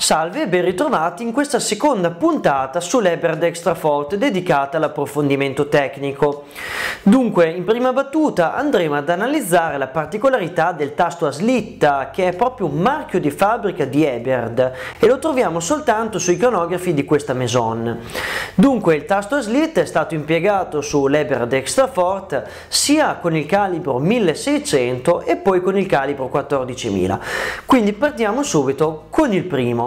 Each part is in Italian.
Salve e ben ritrovati in questa seconda puntata sull'Eberhard Extrafort dedicata all'approfondimento tecnico. Dunque, in prima battuta andremo ad analizzare la particolarità del tasto a slitta, che è proprio un marchio di fabbrica di Eberhard e lo troviamo soltanto sui cronografi di questa maison. Dunque, il tasto a slitta è stato impiegato sull'Eberhard Extrafort sia con il calibro 1600 e poi con il calibro 14000. Quindi partiamo subito con il primo.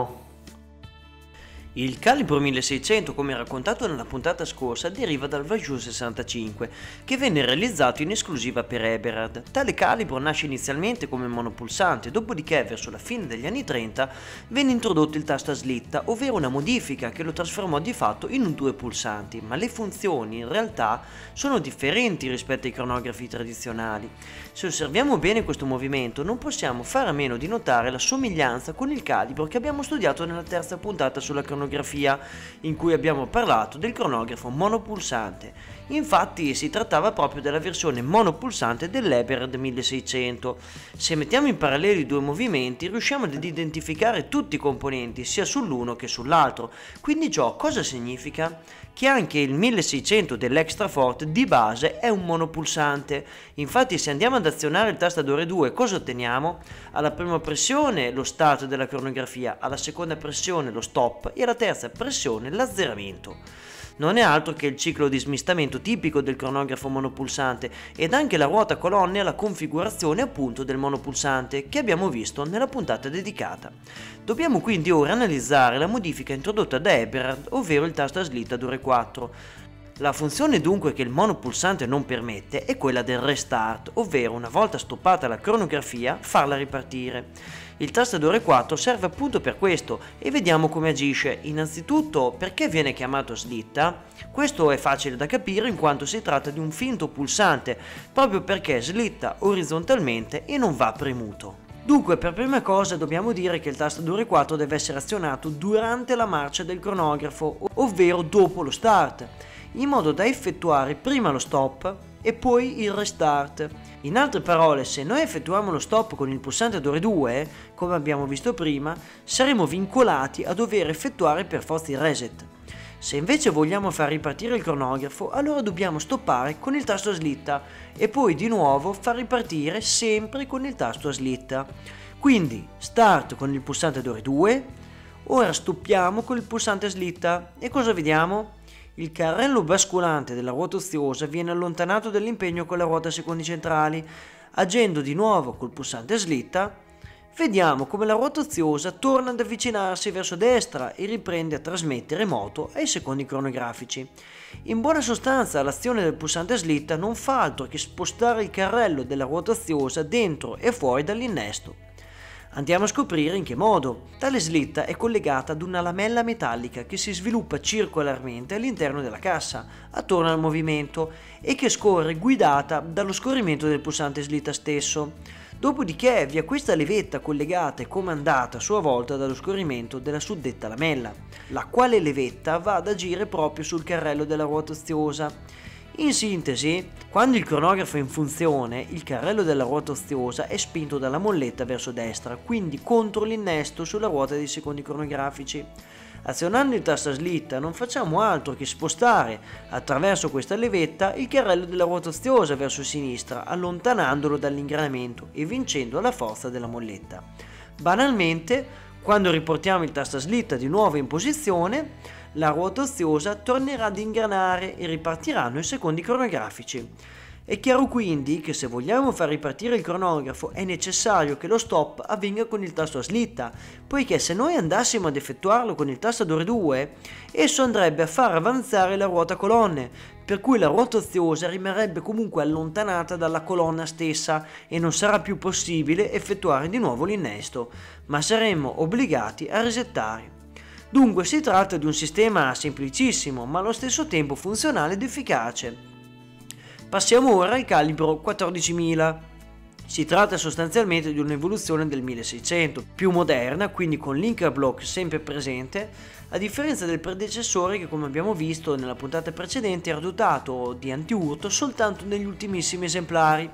Il calibro 1600, come raccontato nella puntata scorsa, deriva dal Vajou 65, che venne realizzato in esclusiva per Eberhard. Tale calibro nasce inizialmente come monopulsante, dopodiché verso la fine degli anni 30 venne introdotto il tasto a slitta, ovvero una modifica che lo trasformò di fatto in un due pulsanti, ma le funzioni in realtà sono differenti rispetto ai cronografi tradizionali. Se osserviamo bene questo movimento non possiamo fare a meno di notare la somiglianza con il calibro che abbiamo studiato nella terza puntata sulla cronografia, in cui abbiamo parlato del cronografo monopulsante. Infatti si trattava proprio della versione monopulsante dell'Eberhard 1600. Se mettiamo in parallelo i due movimenti riusciamo ad identificare tutti i componenti sia sull'uno che sull'altro. Quindi ciò cosa significa? Che anche il 1600 dell'Extrafort di base è un monopulsante. Infatti se andiamo ad azionare il tastatore 2 cosa otteniamo? Alla prima pressione lo start della cronografia, alla seconda pressione lo stop e alla terza pressione l'azzeramento. Non è altro che il ciclo di smistamento tipico del cronografo monopulsante ed anche la ruota colonne alla configurazione appunto del monopulsante che abbiamo visto nella puntata dedicata. Dobbiamo quindi ora analizzare la modifica introdotta da Eberhard, ovvero il tasto a slitta Dore 4. La funzione dunque che il monopulsante non permette è quella del restart, ovvero una volta stoppata la cronografia farla ripartire. Il tastatore 4 serve appunto per questo e vediamo come agisce. Innanzitutto, perché viene chiamato slitta? Questo è facile da capire in quanto si tratta di un finto pulsante, proprio perché slitta orizzontalmente e non va premuto. Dunque, per prima cosa dobbiamo dire che il tastatore 4 deve essere azionato durante la marcia del cronografo, ovvero dopo lo start, in modo da effettuare prima lo stop e poi il restart. In altre parole, se noi effettuiamo lo stop con il pulsante Dore 2, come abbiamo visto prima, saremo vincolati a dover effettuare per forza il reset. Se invece vogliamo far ripartire il cronografo, allora dobbiamo stoppare con il tasto a slitta e poi di nuovo far ripartire sempre con il tasto a slitta. Quindi start con il pulsante Dore 2, ora stoppiamo con il pulsante a slitta e cosa vediamo? Il carrello basculante della ruota oziosa viene allontanato dall'impegno con la ruota a secondi centrali. Agendo di nuovo col pulsante a slitta, vediamo come la ruota oziosa torna ad avvicinarsi verso destra e riprende a trasmettere moto ai secondi cronografici. In buona sostanza, l'azione del pulsante a slitta non fa altro che spostare il carrello della ruota oziosa dentro e fuori dall'innesto. Andiamo a scoprire in che modo. Tale slitta è collegata ad una lamella metallica che si sviluppa circolarmente all'interno della cassa, attorno al movimento, e che scorre guidata dallo scorrimento del pulsante slitta stesso. Dopodiché, via questa levetta collegata e comandata a sua volta dallo scorrimento della suddetta lamella, la quale levetta va ad agire proprio sul carrello della ruota oziosa. In sintesi, quando il cronografo è in funzione, il carrello della ruota oziosa è spinto dalla molletta verso destra, quindi contro l'innesto sulla ruota dei secondi cronografici. Azionando il tasto a slitta non facciamo altro che spostare attraverso questa levetta il carrello della ruota oziosa verso sinistra, allontanandolo dall'ingranamento e vincendo la forza della molletta. Banalmente, quando riportiamo il tasto a slitta di nuovo in posizione, la ruota oziosa tornerà ad ingranare e ripartiranno i secondi cronografici. È chiaro quindi che se vogliamo far ripartire il cronografo è necessario che lo stop avvenga con il tasto a slitta, poiché se noi andassimo ad effettuarlo con il tastatore 2, esso andrebbe a far avanzare la ruota colonne, per cui la ruota oziosa rimarrebbe comunque allontanata dalla colonna stessa e non sarà più possibile effettuare di nuovo l'innesto, ma saremmo obbligati a resettare. Dunque si tratta di un sistema semplicissimo ma allo stesso tempo funzionale ed efficace. Passiamo ora al calibro 14000. Si tratta sostanzialmente di un'evoluzione del 1600, più moderna, quindi con l'inker block sempre presente, a differenza del predecessore che, come abbiamo visto nella puntata precedente, era dotato di antiurto soltanto negli ultimissimi esemplari,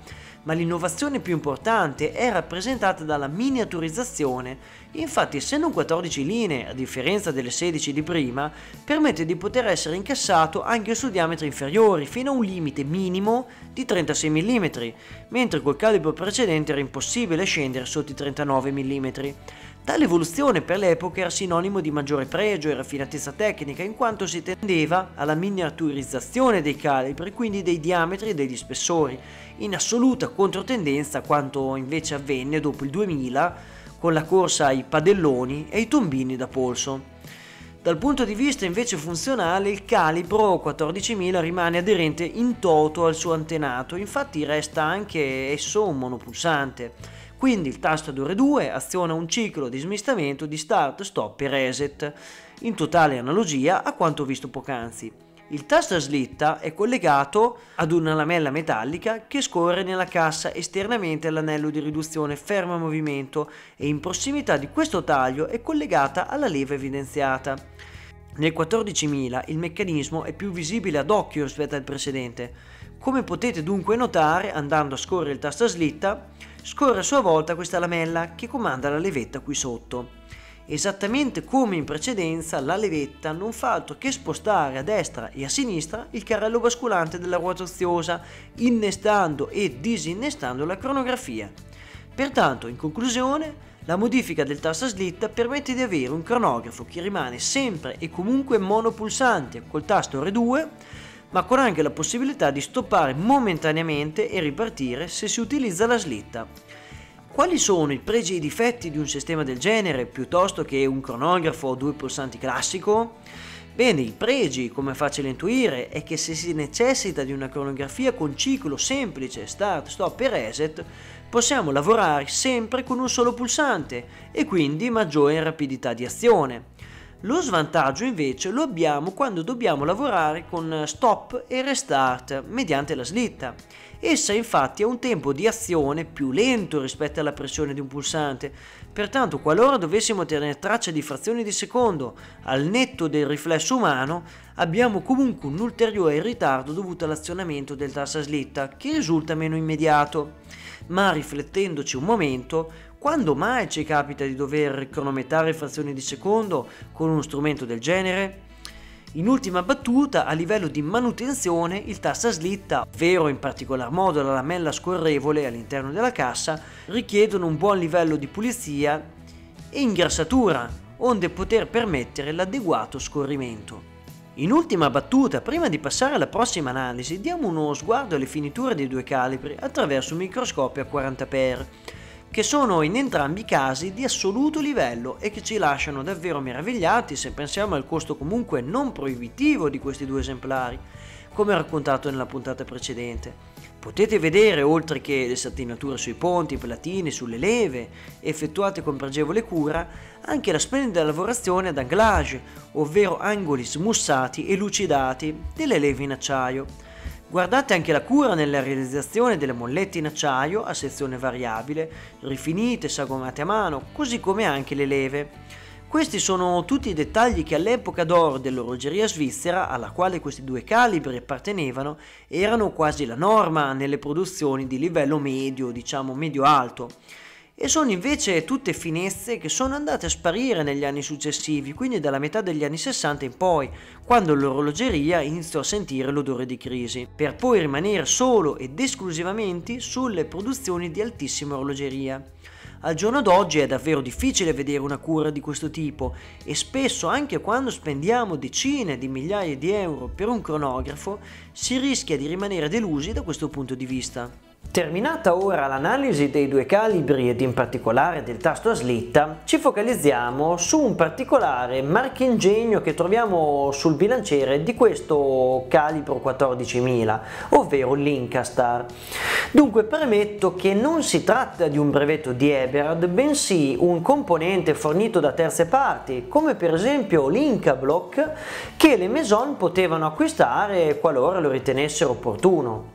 ma l'innovazione più importante è rappresentata dalla miniaturizzazione. Infatti, essendo un 14 linee, a differenza delle 16 di prima, permette di poter essere incassato anche su diametri inferiori, fino a un limite minimo di 36 mm, mentre col calibro precedente era impossibile scendere sotto i 39 mm. Tale evoluzione per l'epoca era sinonimo di maggiore pregio e raffinatezza tecnica, in quanto si tendeva alla miniaturizzazione dei calibri, quindi dei diametri e degli spessori, in assoluta controtendenza a quanto invece avvenne dopo il 2000 con la corsa ai padelloni e ai tombini da polso. Dal punto di vista invece funzionale, il calibro 14000 rimane aderente in toto al suo antenato, infatti resta anche esso un monopulsante. Quindi il tasto R2 aziona un ciclo di smistamento di start, stop e reset, in totale analogia a quanto visto poc'anzi. Il tasto a slitta è collegato ad una lamella metallica che scorre nella cassa esternamente all'anello di riduzione fermo a movimento e in prossimità di questo taglio è collegata alla leva evidenziata. Nel 14000 il meccanismo è più visibile ad occhio rispetto al precedente. Come potete dunque notare, andando a scorrere il tasto a slitta, scorre a sua volta questa lamella che comanda la levetta qui sotto. Esattamente come in precedenza, la levetta non fa altro che spostare a destra e a sinistra il carrello basculante della ruota oziosa, innestando e disinnestando la cronografia. Pertanto, in conclusione, la modifica del tasto a slitta permette di avere un cronografo che rimane sempre e comunque monopulsante col tasto R2, ma con anche la possibilità di stoppare momentaneamente e ripartire se si utilizza la slitta. Quali sono i pregi e i difetti di un sistema del genere piuttosto che un cronografo a 2 pulsanti classico? Bene, i pregi, come è facile intuire, è che se si necessita di una cronografia con ciclo semplice, start, stop e reset, possiamo lavorare sempre con un solo pulsante e quindi maggiore rapidità di azione. Lo svantaggio invece lo abbiamo quando dobbiamo lavorare con stop e restart mediante la slitta. Essa infatti ha un tempo di azione più lento rispetto alla pressione di un pulsante, pertanto qualora dovessimo tenere traccia di frazioni di secondo al netto del riflesso umano, abbiamo comunque un ulteriore ritardo dovuto all'azionamento del tasto a slitta che risulta meno immediato. Ma riflettendoci un momento, quando mai ci capita di dover cronometrare frazioni di secondo con uno strumento del genere? In ultima battuta, a livello di manutenzione, il tasto a slitta, ovvero in particolar modo la lamella scorrevole all'interno della cassa, richiedono un buon livello di pulizia e ingrassatura, onde poter permettere l'adeguato scorrimento. In ultima battuta, prima di passare alla prossima analisi, diamo uno sguardo alle finiture dei due calibri attraverso un microscopio a 40x, che sono in entrambi i casi di assoluto livello e che ci lasciano davvero meravigliati se pensiamo al costo comunque non proibitivo di questi due esemplari, come raccontato nella puntata precedente. Potete vedere, oltre che le satinature sui ponti, platine, sulle leve, effettuate con pregevole cura, anche la splendida lavorazione ad anglage, ovvero angoli smussati e lucidati delle leve in acciaio. Guardate anche la cura nella realizzazione delle mollette in acciaio a sezione variabile, rifinite, sagomate a mano, così come anche le leve. Questi sono tutti i dettagli che all'epoca d'oro dell'orologeria svizzera, alla quale questi due calibri appartenevano, erano quasi la norma nelle produzioni di livello medio, diciamo medio-alto. E sono invece tutte finezze che sono andate a sparire negli anni successivi, quindi dalla metà degli anni 60 in poi, quando l'orologeria iniziò a sentire l'odore di crisi, per poi rimanere solo ed esclusivamente sulle produzioni di altissima orologeria. Al giorno d'oggi è davvero difficile vedere una cura di questo tipo e spesso anche quando spendiamo decine di migliaia di euro per un cronografo si rischia di rimanere delusi da questo punto di vista. Terminata ora l'analisi dei due calibri ed in particolare del tasto a slitta, ci focalizziamo su un particolare marchingegno che troviamo sul bilanciere di questo calibro 14000, ovvero l'Incastar. Dunque premetto che non si tratta di un brevetto di Eberhard, bensì un componente fornito da terze parti, come per esempio l'Incablock, che le Maison potevano acquistare qualora lo ritenessero opportuno.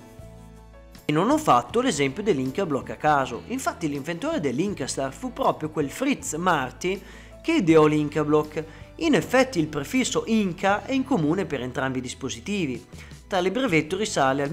E non ho fatto l'esempio dell'Incablock a caso, infatti l'inventore dell'Incastar fu proprio quel Fritz Marty che ideò l'Incablock. In effetti il prefisso Inca è in comune per entrambi i dispositivi. Tale brevetto risale al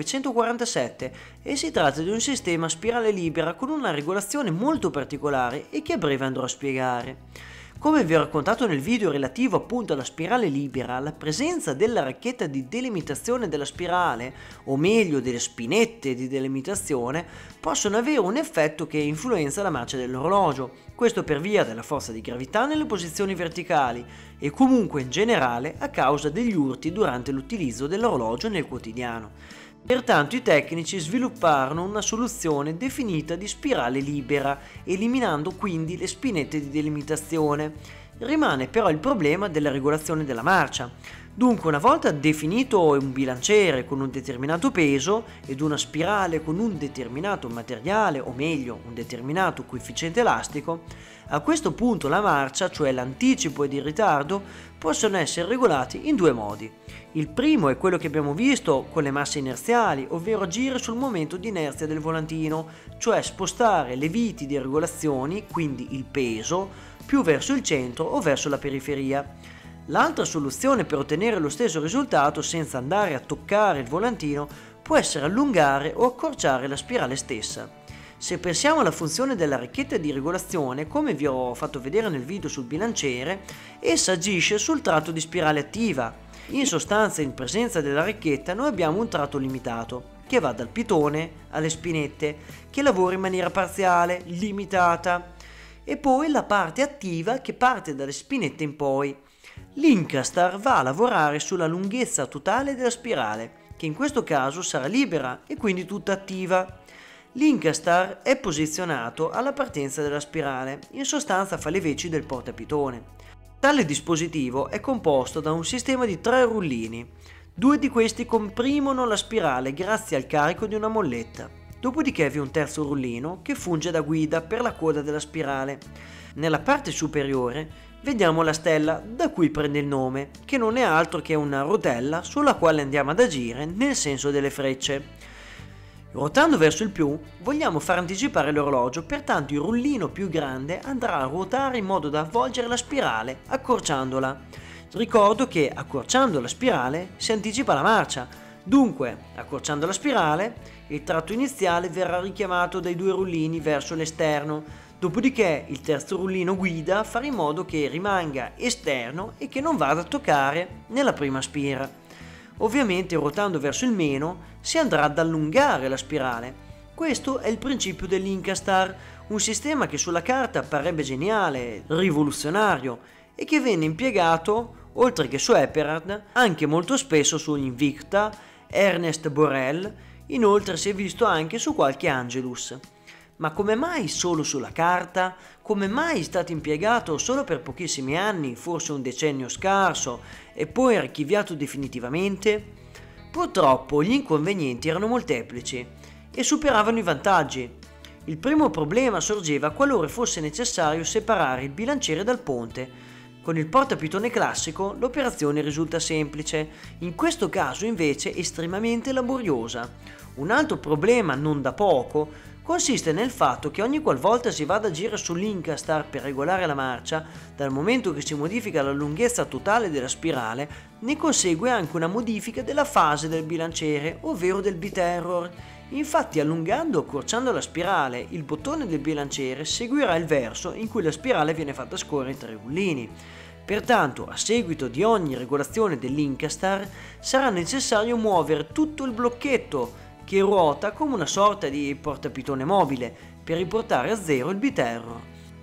1947 e si tratta di un sistema a spirale libera con una regolazione molto particolare e che a breve andrò a spiegare. Come vi ho raccontato nel video relativo appunto alla spirale libera, la presenza della racchetta di delimitazione della spirale, o meglio delle spinette di delimitazione, possono avere un effetto che influenza la marcia dell'orologio, questo per via della forza di gravità nelle posizioni verticali e comunque in generale a causa degli urti durante l'utilizzo dell'orologio nel quotidiano. Pertanto i tecnici svilupparono una soluzione definita di spirale libera, eliminando quindi le spinette di delimitazione. Rimane però il problema della regolazione della marcia. Dunque, una volta definito un bilanciere con un determinato peso ed una spirale con un determinato materiale, o meglio un determinato coefficiente elastico, a questo punto la marcia, cioè l'anticipo ed il ritardo, possono essere regolati in due modi. Il primo è quello che abbiamo visto con le masse inerziali, ovvero agire sul momento di inerzia del volantino, cioè spostare le viti di regolazioni, quindi il peso, più verso il centro o verso la periferia. L'altra soluzione per ottenere lo stesso risultato senza andare a toccare il volantino può essere allungare o accorciare la spirale stessa. Se pensiamo alla funzione della racchetta di regolazione, come vi ho fatto vedere nel video sul bilanciere, essa agisce sul tratto di spirale attiva. In sostanza, in presenza della racchetta noi abbiamo un tratto limitato, che va dal pitone alle spinette, che lavora in maniera parziale, limitata, e poi la parte attiva che parte dalle spinette in poi. L'Incastar va a lavorare sulla lunghezza totale della spirale, che in questo caso sarà libera e quindi tutta attiva. L'Incastar è posizionato alla partenza della spirale, in sostanza fa le veci del portapitone. Tale dispositivo è composto da un sistema di 3 rullini. 2 di questi comprimono la spirale grazie al carico di una molletta. Dopodiché vi è un terzo rullino che funge da guida per la coda della spirale. Nella parte superiore vediamo la stella da cui prende il nome, che non è altro che una rotella sulla quale andiamo ad agire nel senso delle frecce. Ruotando verso il più, vogliamo far anticipare l'orologio, pertanto il rullino più grande andrà a ruotare in modo da avvolgere la spirale, accorciandola. Ricordo che accorciando la spirale si anticipa la marcia, dunque, accorciando la spirale, il tratto iniziale verrà richiamato dai 2 rullini verso l'esterno, dopodiché il terzo rullino guida farà in modo che rimanga esterno e che non vada a toccare nella prima spira. Ovviamente ruotando verso il meno si andrà ad allungare la spirale. Questo è il principio dell'Incastar, un sistema che sulla carta parrebbe geniale, rivoluzionario e che venne impiegato, oltre che su Eperard, anche molto spesso su Invicta, Ernest Borel, inoltre si è visto anche su qualche Angelus. Ma come mai solo sulla carta? Come mai è stato impiegato solo per pochissimi anni, forse un decennio scarso, e poi archiviato definitivamente? Purtroppo gli inconvenienti erano molteplici e superavano i vantaggi. Il primo problema sorgeva qualora fosse necessario separare il bilanciere dal ponte. Con il portapitone classico l'operazione risulta semplice, in questo caso invece estremamente laboriosa. Un altro problema non da poco consiste nel fatto che ogni qualvolta si va ad agire sull'Incastar per regolare la marcia, dal momento che si modifica la lunghezza totale della spirale, ne consegue anche una modifica della fase del bilanciere, ovvero del biterror. Infatti, allungando o accorciando la spirale, il bottone del bilanciere seguirà il verso in cui la spirale viene fatta scorrere tra i rullini. Pertanto, a seguito di ogni regolazione dell'Incastar, sarà necessario muovere tutto il blocchetto, che ruota come una sorta di portapitone mobile per riportare a zero il biterror.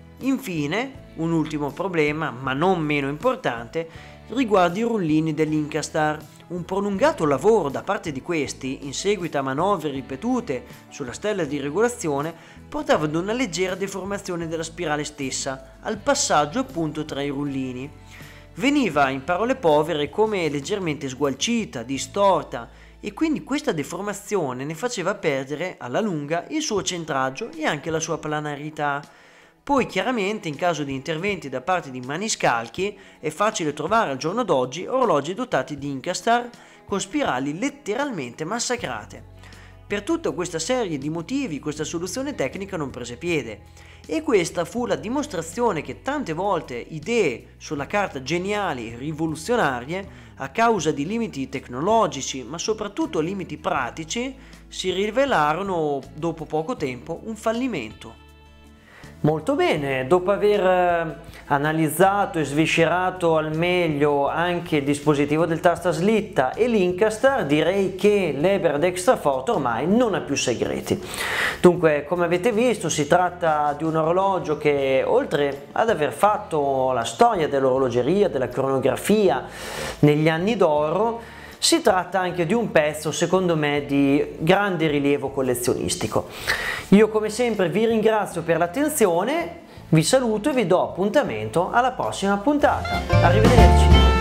Infine, un ultimo problema, ma non meno importante, riguarda i rullini dell'Incastar. Un prolungato lavoro da parte di questi, in seguito a manovre ripetute sulla stella di regolazione, portava ad una leggera deformazione della spirale stessa, al passaggio appunto tra i rullini. Veniva, in parole povere, come leggermente sgualcita, distorta, e quindi questa deformazione ne faceva perdere alla lunga il suo centraggio e anche la sua planarità. Poi chiaramente in caso di interventi da parte di maniscalchi è facile trovare al giorno d'oggi orologi dotati di Incastar con spirali letteralmente massacrate. Per tutta questa serie di motivi questa soluzione tecnica non prese piede e questa fu la dimostrazione che tante volte idee sulla carta geniali e rivoluzionarie, a causa di limiti tecnologici ma soprattutto limiti pratici, si rivelarono dopo poco tempo un fallimento. Molto bene, dopo aver analizzato e sviscerato al meglio anche il dispositivo del tastaslitta e l'Inkastar, direi che l'Eberhard Extrafort ormai non ha più segreti. Dunque, come avete visto, si tratta di un orologio che, oltre ad aver fatto la storia dell'orologeria, della cronografia negli anni d'oro, si tratta anche di un pezzo, secondo me, di grande rilievo collezionistico. Io come sempre vi ringrazio per l'attenzione, vi saluto e vi do appuntamento alla prossima puntata. Arrivederci!